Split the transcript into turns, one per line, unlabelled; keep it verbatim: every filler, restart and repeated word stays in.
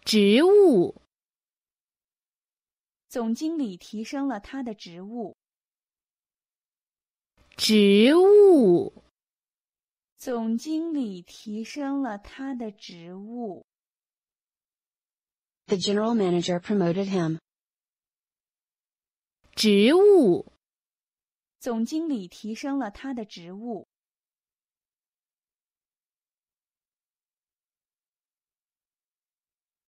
职务，
总经理提升了他的职务。
职务，
总经理提升了他的职务。
The general manager promoted him.
职务，
总经理提升了他的职务。